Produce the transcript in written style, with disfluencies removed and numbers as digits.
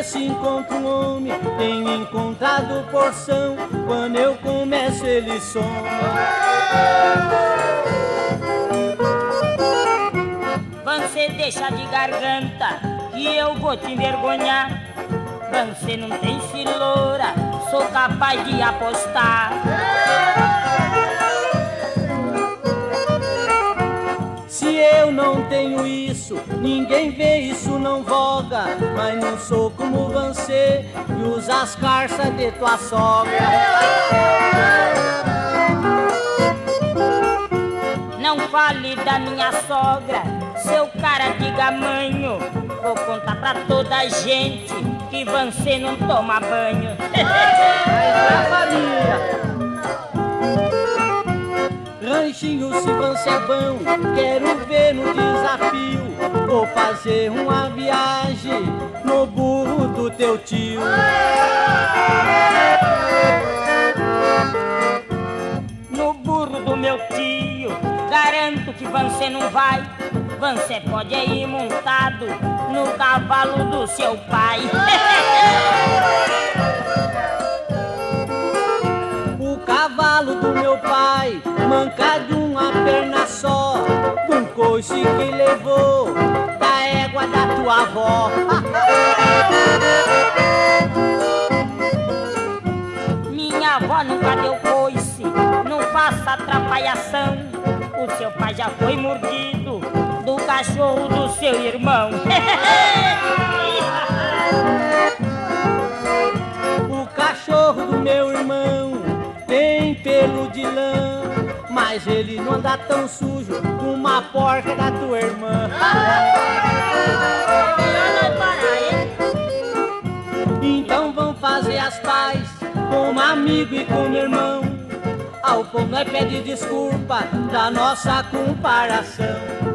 vê se encontro um homem, tenho encontrado porção, quando eu começo ele some. Você deixa de garganta, que eu vou te envergonhar. Você não tem ciloura, sou capaz de apostar. Se eu não tenho isso, ninguém vê, isso não voga. Mas não sou como você, que usa as carças de tua sogra. Não fale da minha sogra, seu cara de gamanho. Vou contar pra toda a gente que você não toma banho. Mas a família. Ranchinho, se você é bom, quero ver no desafio. Vou fazer uma viagem no burro do teu tio. No burro do meu tio, garanto que você não vai. Você pode ir montado no cavalo do seu pai. O cavalo do meu pai, manca de uma perna só, um coice que levou da égua da tua avó. Minha avó nunca deu coice, não faça atrapalhação. O seu pai já foi mordido do cachorro do seu irmão. O cachorro do meu irmão tem pelo de lã, mas ele não anda tão sujo como uma porca da tua irmã. Então vamos fazer as pazes como amigo e como irmão. Ao povo nós pede desculpa da nossa comparação.